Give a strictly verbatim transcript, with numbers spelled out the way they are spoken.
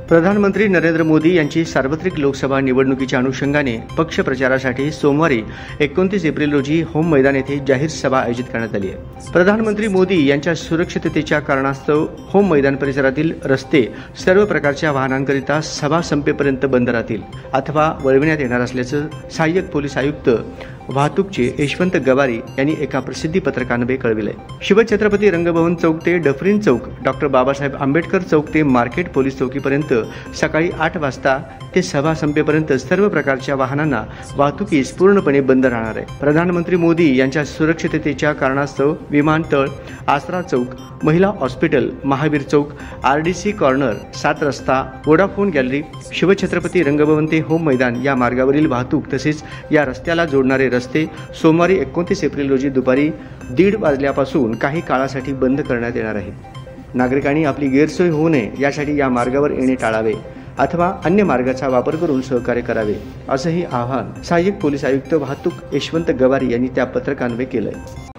प्रधानमंत्री नरेंद्र मोदी यांची सार्वत्रिक लोकसभा निवडणुकीच्या अनुषंगाने पक्ष प्रचारासाठी सोमवारी एकोणतीस एप्रिल रोजी होम मैदान येथे जाहीर सभा आयोजित करण्यात आली आहे। प्रधानमंत्री मोदी यांच्या सुरक्षिततेच्या कारणास्तव होम मैदान परिसरातील रस्ते सर्व प्रकारच्या वाहनांकरिता सभा संपेपर्यंत बंद राहतील अथवा वळविण्यात येणार असल्याचं सहाय्यक पोलीस आयुक्त वाहतूकचे यशवंत गवारी यांनी एका प्रसिद्धी पत्रकान्वये कळविले। शिवछत्रपती रंगभवन चौक ते डफरीन चौक, डॉक्टर बाबासाहेब आंबेडकर चौक ते मार्केट पोलीस चौकीपर्यंत सकाळी आठ वाजता ते सभा संपेपर्यंत सर्व प्रकारच्या वाहनांना वाहतुकीस पूर्णपणे बंद राहणार आहे। प्रधानमंत्री मोदी यांच्या सुरक्षिततेच्या कारणास्तव विमानतळ, आसरा चौक, महिला हॉस्पिटल, महावीर चौक, RDC corner, Saat Rasta, Vodafone gallery, Shivchhatrapati Rangbhavan ते होम मैदान या मार्गावरील वाहतूक तसेच या रस्त्याला जोडणारे रस्ते सोमवारी एकोणतीस एप्रिल रोजी दुपारी दीड वाजल्यापासून काही काळासाठी बंद करण्यात येणार आहेत। नागरिकांनी आपली गैरसोय होऊ नये यासाठी या मार्गावर येणे टाळावे अथवा अन्य मार्गाचा वापर करून सहकार्य करावे, असंही आवाहन सहाय्यक पोलीस आयुक्त वाहतूक यशवंत गवारी यांनी त्या पत्रकान्वये केलंय।